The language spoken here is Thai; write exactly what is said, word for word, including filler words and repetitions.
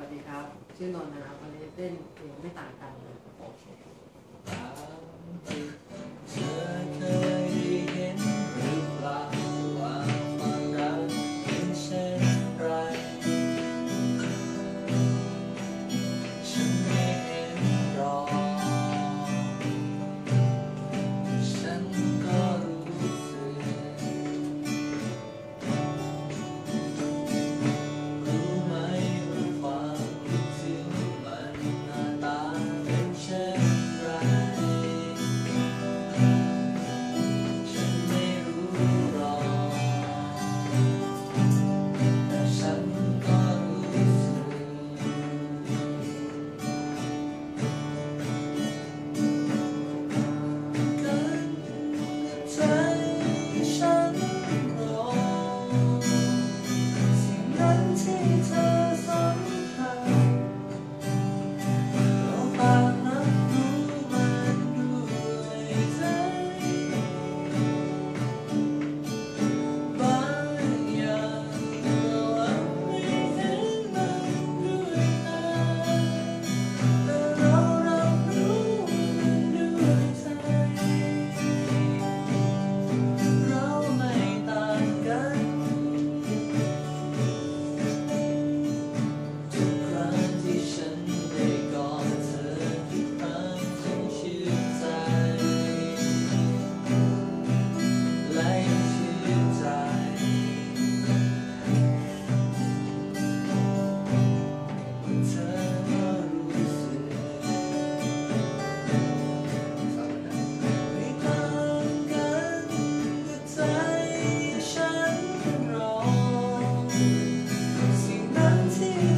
ดีครับชื่อนนท์นะครับวันนี้เล่นเพลงไม่ต่างกันเลยโอเคเธอเคยเห็นหรือเปล่าว่าความรักเป็นเช่นไรฉันไม่เห็นหรอกฉันก็รู้สึกรู้ไหมว่าความคิดถึงมันหน้าตาเป็นเช่นไรฉันไม่รู้หรอกแต่ฉันก็รู้สึกกันใจฉันรอสิ่งนั้นที่เธอสัมผัสเราต่างรับรู้มันด้วยใจบางอย่างเราอาจไม่เห็นมันด้วยตาแต่เรารับรู้มันด้วยใจเราไม่ต่างกันทุกครั้งที่ฉันได้กอดเธอทุกครั้งฉันชื่นใจและยังชื่นใจเธอก็รู้สึกไม่ต่างกันกับใจฉันรอสิ่งนั้นที่